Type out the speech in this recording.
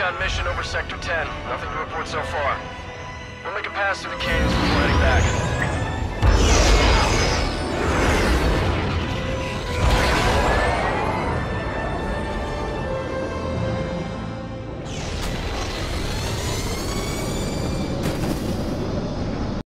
recon mission over Sector 10. Nothing to report so far. We'll make a pass through the canyons before heading back.